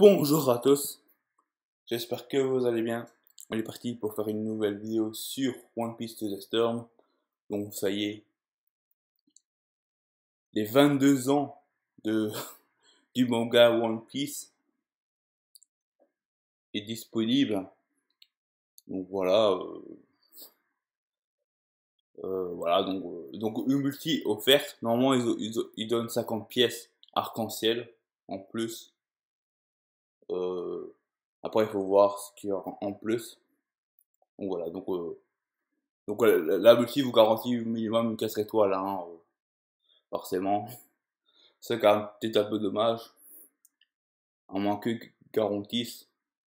Bonjour à tous, j'espère que vous allez bien. On est parti pour faire une nouvelle vidéo sur One Piece to the Storm. Donc ça y est, les 22 ans de, du manga One Piece est disponible. Donc voilà, donc une multi offerte. Normalement ils donnent 50 pièces arc-en-ciel en plus. Euh, Après il faut voir ce qu'il y a en plus. Donc voilà, donc la multi vous garantit minimum une 4 étoiles, hein, forcément. C'est quand même peut-être un peu dommage, à moins que garantisse.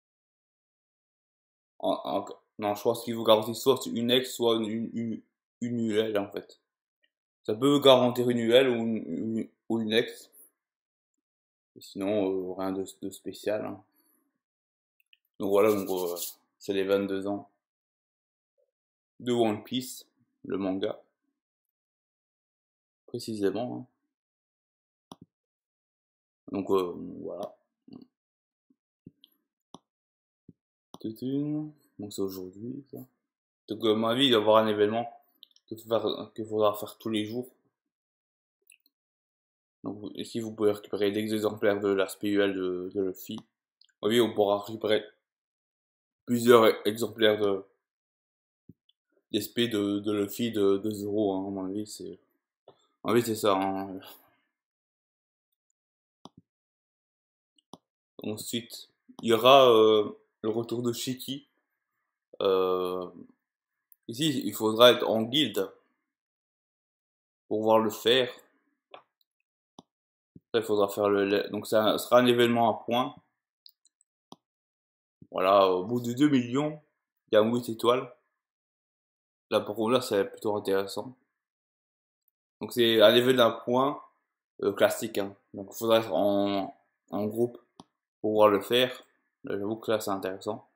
Non, je pense qu'ils vous garantissent soit une ex, soit une UL en fait. Ça peut vous garantir une UL ou une ex, et sinon rien de spécial, hein. Donc voilà, c'est les 22 ans de One Piece, le manga, précisément, hein. Donc voilà. Donc c'est aujourd'hui, ça. Donc à mon avis, il va y avoir un événement qu'il faudra faire tous les jours. Donc ici vous pouvez récupérer des exemplaires de l'aspect UL de Luffy. Oui, on pourra récupérer plusieurs exemplaires d'SP de Luffy de Zoro, hein, à mon avis c'est ça, hein. Ensuite, il y aura le retour de Shiki. Euh, Ici, il faudra être en guilde pour pouvoir le faire. Ça, il faudra faire donc ça sera un événement à points. Voilà, au bout de 2 millions, il y a 8 étoiles. Là, pour contre, là, c'est plutôt intéressant. Donc c'est un événement à points classique, hein. Donc il faudra être en groupe pour pouvoir le faire. Là, j'avoue que là, c'est intéressant.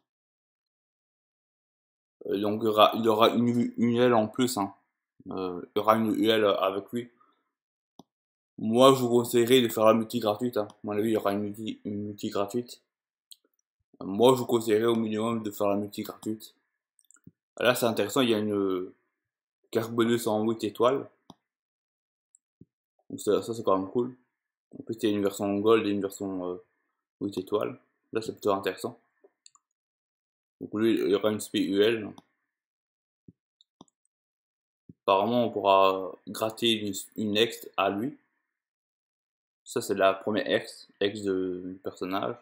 Donc il y aura une UL en plus, hein. Il y aura une UL avec lui. Moi, je vous conseillerais de faire la multi gratuite, hein. À mon avis, il y aura une multi gratuite. Moi, je vous conseillerais au minimum de faire la multi gratuite. Là, c'est intéressant, il y a une carte bonus en 8 étoiles. Donc ça c'est quand même cool. En plus, il y a une version gold et une version 8 étoiles. Là, c'est plutôt intéressant. Donc lui, il y aura une SPUL. Apparemment, on pourra gratter une ex à lui. Ça, c'est la première ex du personnage.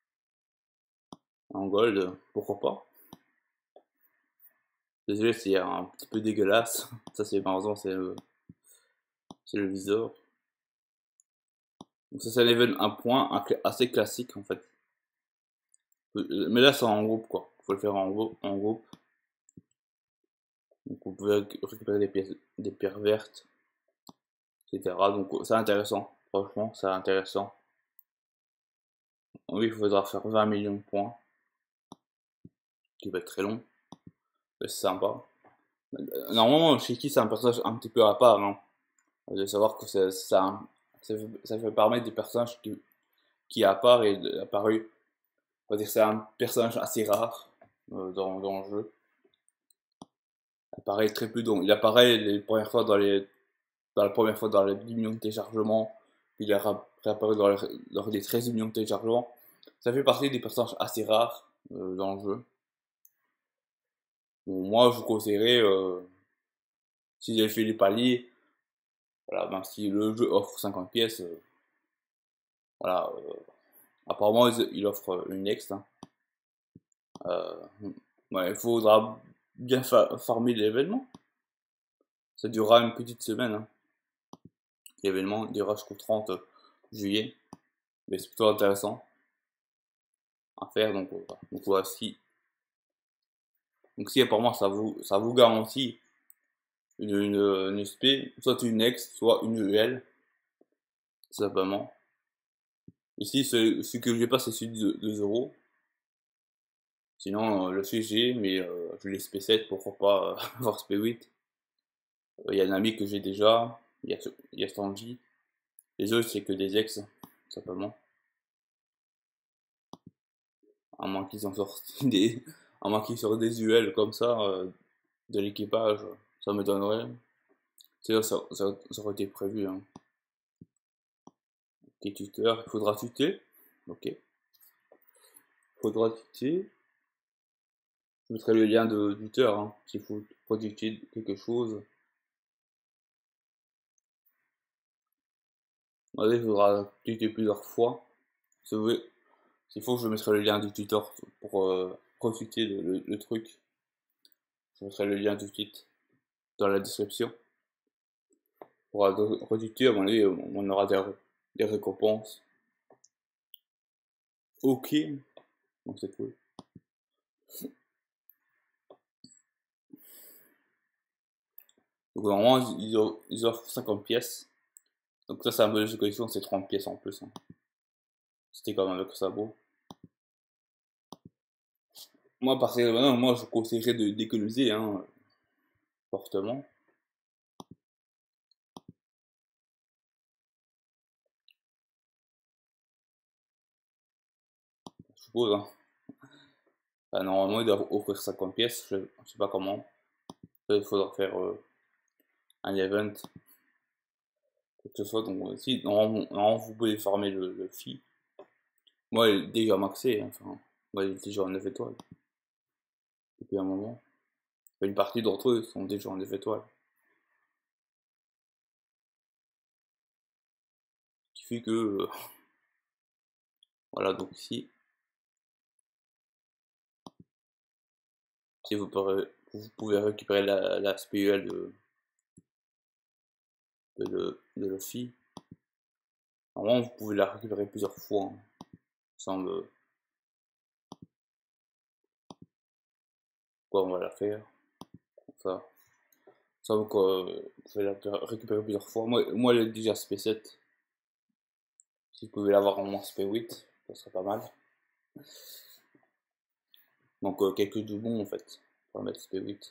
En gold, pourquoi pas. Désolé, c'est un petit peu dégueulasse. Ça, c'est malheureusement, c'est le visor. Donc ça, c'est un event, un point assez classique en fait. Mais là, c'est en groupe quoi. Faut le faire en groupe. Donc vous pouvez récupérer des pierres vertes, etc. Donc c'est intéressant. Franchement, c'est intéressant. Oui, il faudra faire 20 millions de points, qui va être très long. Mais c'est sympa. Normalement, Shiki, c'est un personnage un petit peu à part, hein. Vous devez savoir que ça fait parmi des personnages qui est à part et apparu. On va dire que c'est un personnage assez rare dans le jeu. Il apparaît très peu, donc il apparaît les premières fois dans la première fois dans les 10 millions de téléchargements, puis il est réapparu lors des 13 millions de téléchargements. Ça fait partie des personnages assez rares dans le jeu. Bon, moi, je vous conseillerais, si vous avez fait les paliers, voilà, même si le jeu offre 50 pièces, voilà, apparemment il offre une next, hein. Euh, ouais, il faudra bien farmer l'événement. Ça durera une petite semaine, hein. L'événement durera jusqu'au 30 juillet, mais c'est plutôt intéressant à faire, donc voici. Donc si apparemment ça vous garantit une SP, soit une ex, soit une UL, tout simplement. Ici, ce que j'ai pas, c'est celui de 2 euros. Sinon, le CG, mais je l'ai SP7, pourquoi pas avoir SP8. Il y a un ami que j'ai déjà, il y a Sanji. Les autres, c'est que des ex, tout simplement. À moins qu'ils en sortent des, à moins qu'ils sortent des UL comme ça, de l'équipage, ça m'étonnerait. C'est ça aurait été prévu, hein. Ok, tuteur, il faudra tuter. Ok. Faudra tuter. Je mettrai le lien de tuteur, hein, s'il faut tuter quelque chose. Allez, il faudra tuter plusieurs fois. S'il faut, je mettrai le lien du tuteur pour retuter le truc. Je mettrai le lien tout de suite dans la description. Pour retuter, à mon avis, on aura des récompenses. Ok, donc c'est cool. Donc normalement, ils offrent 50 pièces. Donc ça, c'est un bonus de collection, c'est 30 pièces en plus, hein. C'était quand même avec ça beau. Moi, à partir de maintenant, moi, je conseillerais d'économiser, hein, fortement. Je suppose, hein. Enfin, normalement, ils doivent offrir 50 pièces, je sais pas comment. Il faudra faire un event, quoi que ce soit. Donc, si, normalement, vous pouvez farmer le FI. Moi, il est déjà maxé, hein, enfin, moi, il est déjà en 9 étoiles. Depuis un moment. Une partie d'entre eux sont déjà en 9 étoiles. Ce qui fait que, voilà, donc ici, si vous pouvez récupérer la SPUL de Luffy. Normalement, vous pouvez la récupérer plusieurs fois, hein, sans le... Quoi, on va la faire, comme ça. Ça, donc, vous pouvez la récupérer plusieurs fois. Moi elle est déjà SP7. Si vous pouvez l'avoir en moins SP8, ça serait pas mal. Donc, quelques doublons, en fait, pour la mettre SP8.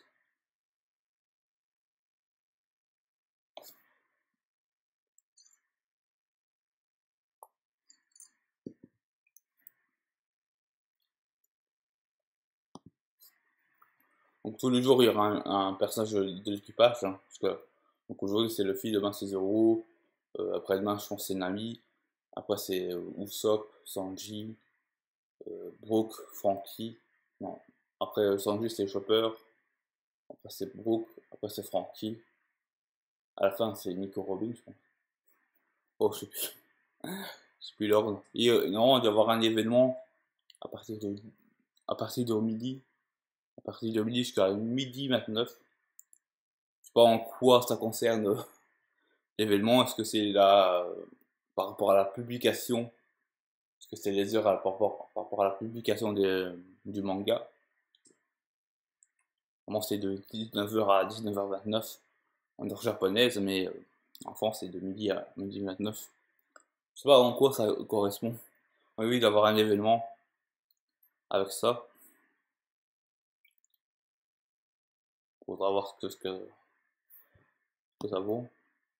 Donc tous les jours, il y aura un personnage de l'équipage, hein, parce que donc aujourd'hui c'est Luffy, demain c'est Zoro, après-demain je pense c'est Nami, après c'est Usopp, Sanji, Brook, Franky, non, après Sanji c'est Chopper, après c'est Brook, après c'est Franky, à la fin c'est Nico Robin je pense. Oh je sais plus l'ordre. Et non, il doit y avoir un événement à partir de, à partir de midi, à partir de midi jusqu'à midi 29. Je sais pas en quoi ça concerne l'événement. Est-ce que c'est là par rapport à la publication? Est-ce que c'est les heures par rapport à la publication du manga? Vraiment, c'est de 19h à 19h29 en heure japonaise, mais en France, c'est de midi à midi 29. Je sais pas en quoi ça correspond. Oui, oui, d'avoir un événement avec ça. Faudra voir ce que ça vaut.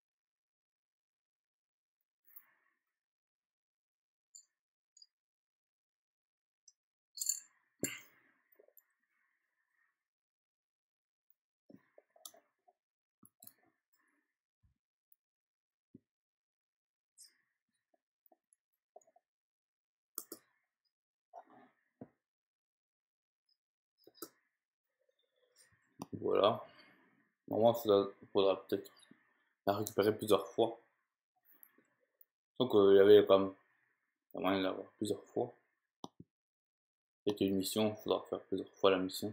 Voilà. Normalement, faudra peut-être la récupérer plusieurs fois. Donc, il y avait quand même moyen de l'avoir plusieurs fois. C'était une mission, il faudra faire plusieurs fois la mission.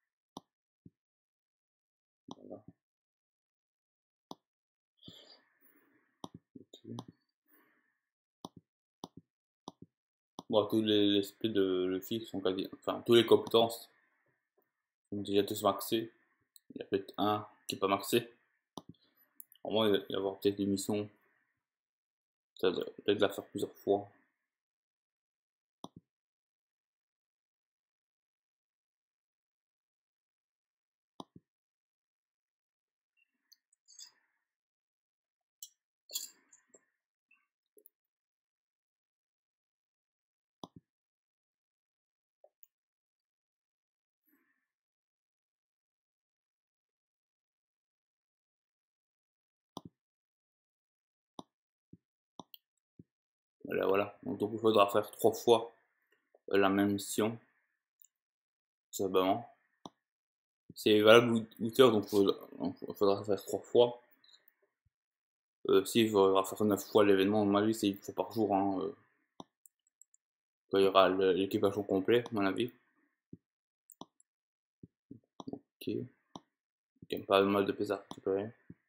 Voilà. Ok. Bon, tous les splits de Luffy sont quasi. Enfin, tous les compétences sont déjà tous maxés. Il y a peut-être un qui n'est pas maxé. Au moins, il va y avoir peut-être des missions. Peut-être la faire plusieurs fois. Voilà. Donc il faudra faire 3 fois la même mission, simplement. C'est valable 8 heures, donc il faudra faire 3 fois. Si il faudra faire 9 fois l'événement, à mon avis, c'est une fois par jour. Hein, il y aura l'équipage au complet, à mon avis. Ok. Il y a pas mal de pièces à récupérer.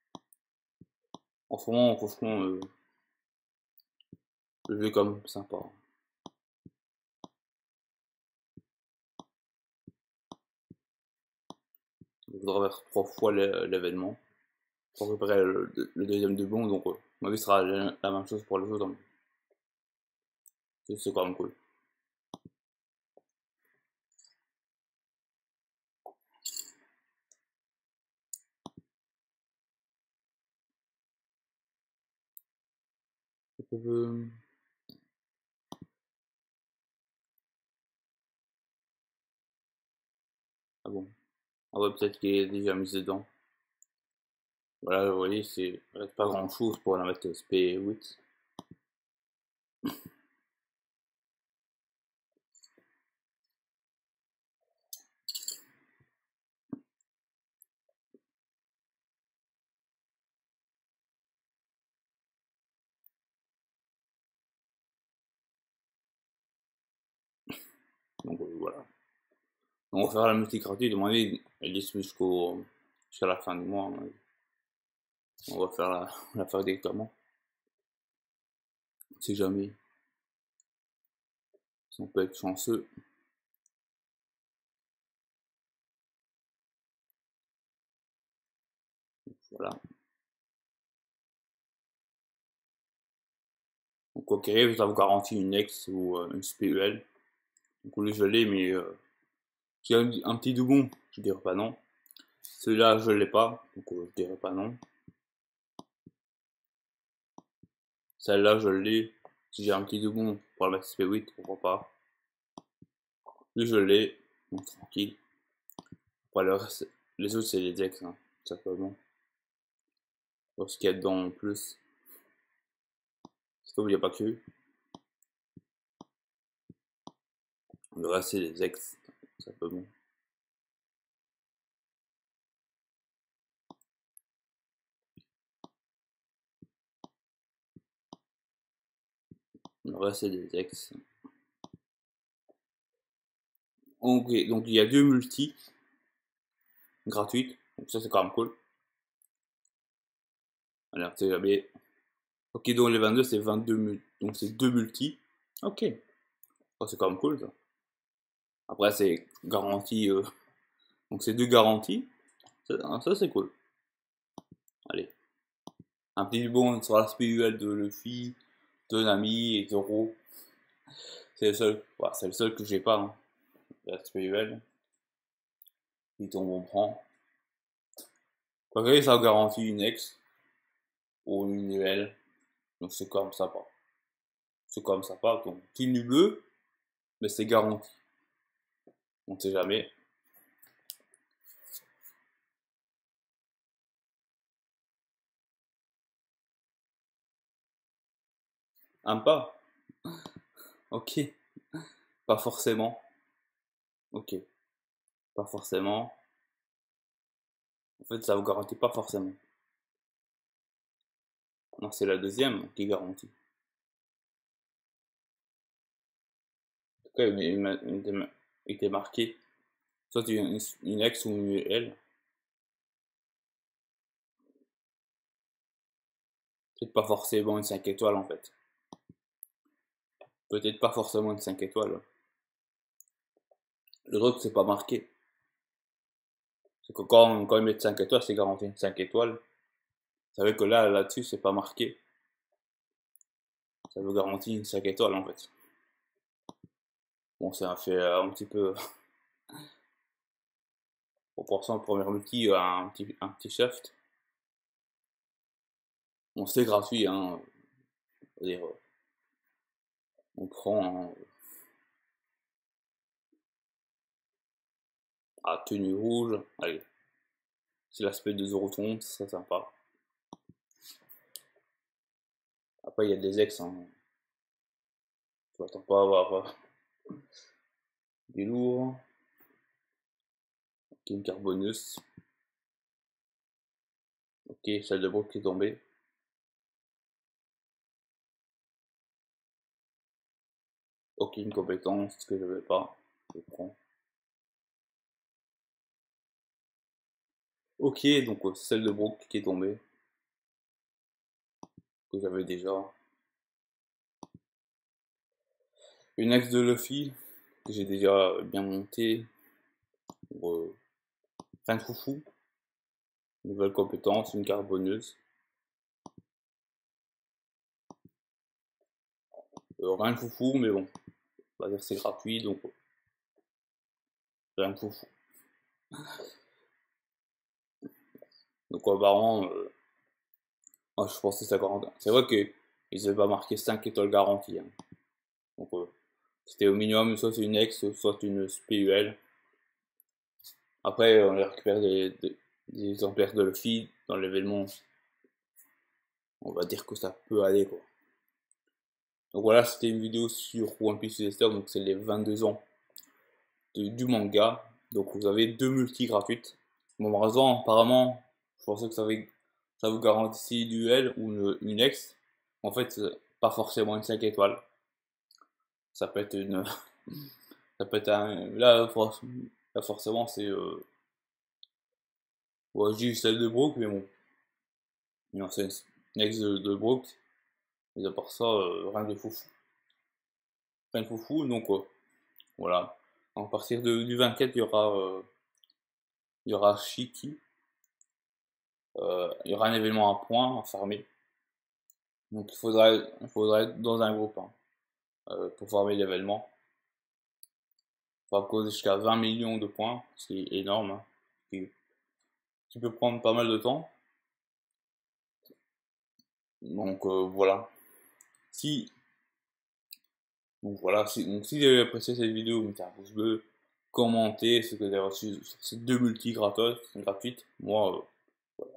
En ce moment, franchement, le jeu est quand même sympa. Il faudra faire 3 fois l'événement pour récupérer le deuxième de bon, donc à mon avis, ce sera la même chose pour le jeu, donc c'est quand même cool. Ah bon. Ah ouais, peut-être qu'il est déjà mis dedans. Voilà, vous voyez, c'est pas grand chose pour la mettre SP8. Donc voilà. Donc, on va faire la multi gratuite, à mon avis, elle liste jusqu'à la fin du mois. On va faire la faire directement. Si jamais, si on peut être chanceux. Voilà. Donc quoi qu'il arrive, ça vous garantit une X ou une SPUL. Donc lui je l'ai, mais j'ai un petit doublon, je dirais pas non. Celui-là je l'ai pas, donc je dirais pas non. Celle-là je l'ai, si j'ai un petit doublon pour la mettre SP8, pourquoi pas. Lui je l'ai, donc tranquille. Après le reste, les autres c'est les ex, hein, simplement. Pour ce qu'il y a dedans en plus. Sauf il n'y a pas que. Le reste c'est les ex, simplement. Le reste c'est des ex. Ok, donc il y a 2 multis gratuites, donc ça c'est quand même cool. Alors c'est jamais. Ok, donc les 22 c'est 22 multis, donc c'est 2 multis. Ok, oh, c'est quand même cool ça. Après c'est garantie, donc c'est 2 garanties. Ça c'est cool. Allez, un petit bon sur la spirituelle de Luffy, de Nami et Zoro. C'est le seul, ouais, c'est le seul que j'ai pas, hein. La spirituelle. Puis tombe on prend. Quoi que ça garantit une ex ou une UL, donc c'est comme ça pas. C'est comme ça pas, donc petit nu bleu, mais c'est garanti. On sait jamais. Un pas. Ok. Pas forcément. Ok. Pas forcément. En fait, ça vous garantit pas forcément. Non, c'est la deuxième qui garantit. En tout cas, il était marqué soit une X ou une L. Peut-être pas forcément une 5 étoiles en fait. Peut-être pas forcément une 5 étoiles. Le truc, c'est pas marqué. C'est que quand ils mettent 5 étoiles, c'est garanti une 5 étoiles. Vous savez que là-dessus, c'est pas marqué. Ça vous garantit une 5 étoiles en fait. Bon, ça fait un petit peu. Proportion au premier multi, un petit shaft. Bon, c'est gratuit, hein. Dire, on prend à tenue rouge. Allez, c'est l'aspect de Zoroton, c'est sympa. Après, il y a des ex, hein. Tu m'attends pas à avoir des lourds. Ok, une carbonus. Ok, celle de Brook qui est tombée. Ok, une compétence que je n'avais pas. Je prends. Ok, donc celle de Brook qui est tombée. Que j'avais déjà. Une ex de Luffy que j'ai déjà bien montée. Rien de foufou. Nouvelle compétence, une carboneuse. Rien de foufou, mais bon. On va dire que c'est gratuit, donc rien de foufou. Donc apparemment, moi je pensais que ça garantit. C'est vrai qu'ils avaient pas marqué 5 étoiles garanties. Hein. Donc c'était au minimum soit une ex, soit une SPUL. Après, on les récupère des exemplaires de Luffy dans l'événement. On va dire que ça peut aller quoi. Donc voilà, c'était une vidéo sur One Piece Lester, donc c'est les 22 ans du manga. Donc vous avez 2 multis gratuites. Bon, malheureusement, apparemment, je pensais que ça vous garantissait une duel ou une ex. En fait, pas forcément une 5 étoiles. Ça peut être une. Ça peut être un. Là forcément, c'est. Ouais, je dis celle de Brook, mais bon. Non, c'est une ex de Brook. Mais à part ça, rien de foufou. Rien de foufou, donc voilà. À partir du 24, il y aura Shiki. Il y aura un événement à points à farmer. Donc il faudra être dans un groupe hein, pour farmer l'événement. Il faudra causer jusqu'à 20 millions de points, c'est énorme. Hein. Qui peut prendre pas mal de temps. Donc voilà. Si, donc voilà, donc si vous avez apprécié cette vidéo, mettez un pouce bleu, commentez ce que vous avez reçu sur ces 2 multi gratos, gratuites. Moi, voilà.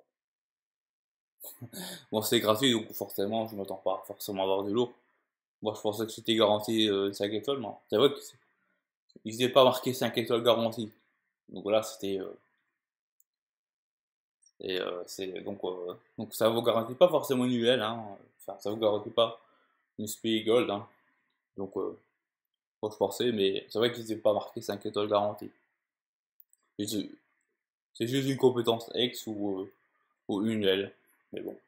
Bon, c'est gratuit, donc forcément, je m'attends pas forcément à avoir du lourd. Moi, je pensais que c'était garanti 5 étoiles, mais c'est vrai qu'ils n'avaient pas marqué 5 étoiles garanties. Donc voilà, c'était. Donc ça vous garantit pas forcément une UL, hein. Enfin, ça vous garantit pas une SPI Gold, hein. Donc, faut que je pensais, mais c'est vrai qu'ils n'avaient pas marqué 5 étoiles garanties. C'est juste une compétence X ou une L. Mais bon,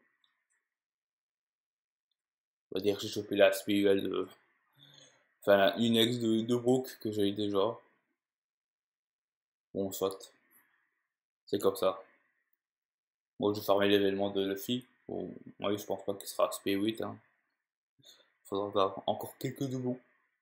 on va dire que j'ai chopé la SPUL de. Enfin, une X de Brook que j'avais déjà. Bon, soit. C'est comme ça. Moi, je vais farmer l'événement de Luffy. Bon, moi, je pense pas qu'il sera SP8. Hein. Faudra faire encore quelques doublons.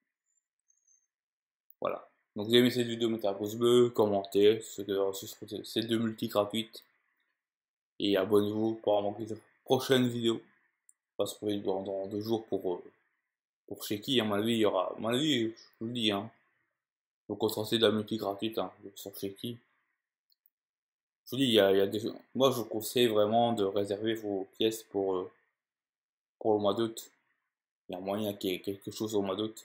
Voilà. Donc, si vous avez aimé cette vidéo, mettez un pouce bleu, commentez, ce que vous avez reçu sur ces 2 multi gratuites. Et abonnez-vous pour manquer de prochaines vidéos. Parce que dans 2 jours pour Sheki, à mon avis, il y aura. À mon avis, je vous le dis, hein. Donc, on sera de la multi gratuite hein, sur Sheki. Je vous dis, il y a des. Moi, je vous conseille vraiment de réserver vos pièces pour le mois d'août. Il y a moyen qu'il y ait quelque chose au mois d'août.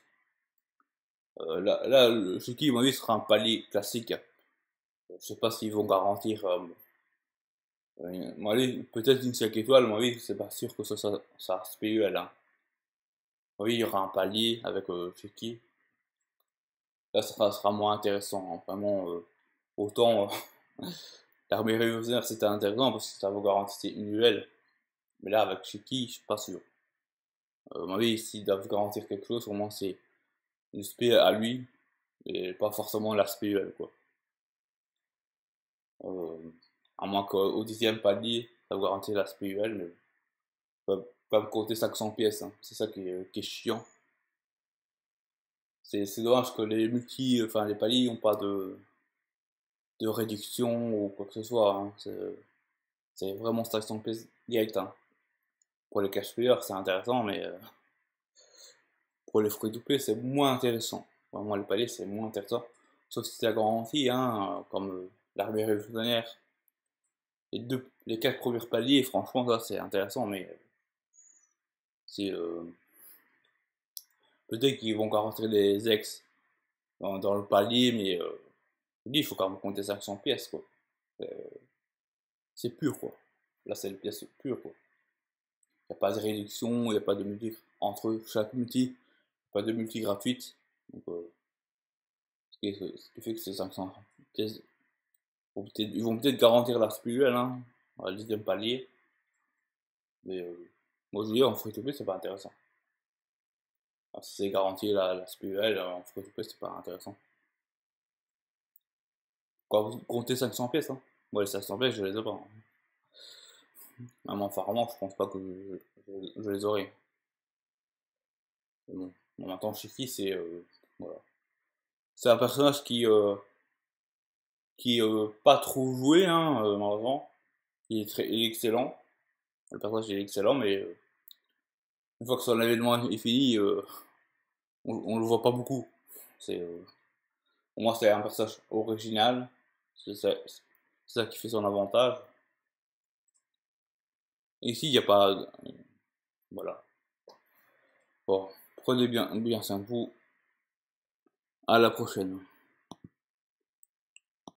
Là, le Shiki, à mon avis, sera un palier classique. Je sais pas s'ils vont garantir. Peut-être une 5 étoiles, à mon avis, c'est pas sûr que ça SPUL. Hein. Oui, il y aura un palier avec Shiki. Là, ça sera moins intéressant. Hein. Vraiment, autant l'armée révolutionnaire c'était intéressant parce que ça vous garantissait une UL. Mais là, avec Shiki, je suis pas sûr. À mon avis, s'ils doivent garantir quelque chose, au moins c'est une SP à lui et pas forcément la SPUL, quoi. Euh, à moins qu'au 10e palier, ça vous garantit la SPUL, mais pas me compter 500 pièces. Hein. C'est ça qui est chiant. C'est dommage que les multi, enfin les paliers n'ont pas de réduction ou quoi que ce soit. Hein. C'est vraiment 500 pièces direct. Hein. Pour les cash players, c'est intéressant, mais pour les free to play, c'est moins intéressant. Vraiment, les paliers, c'est moins intéressant. Sauf si c'est la garantie, hein, comme l'armée révolutionnaire. Les 4 premiers paliers, franchement, ça c'est intéressant, mais c'est peut-être qu'ils vont garantir des ex dans le palier, mais je dis, il faut quand même compter 500 pièces, quoi. Euh, c'est pur, quoi. Là, c'est une pièce pure, quoi. Il n'y a pas de réduction, il n'y a pas de multi entre chaque multi, pas de multi gratuite. Donc, ce qui fait que c'est 500 pièces. Ils vont peut-être garantir la spirituelle, hein, dans le deuxième palier. Mais moi, je dis, en free-to-play, c'est pas intéressant. Alors, si c'est garanti la spirituelle, en free-to-play, c'est pas intéressant. Quand vous comptez 500 pièces, hein. Moi, les 500 pièces, je les ai pas, hein. Même en farmant, je pense pas que je les aurai. Mais bon, maintenant, Shiki, c'est voilà. C'est un personnage qui pas trop joué, hein, malheureusement. Il est excellent. Le personnage il est excellent, mais une fois que son événement est fini, on le voit pas beaucoup. C'est pour moi c'est un personnage original. C'est ça qui fait son avantage. Et ici il n'y a pas, voilà. Bon, prenez bien soin de vous. À la prochaine.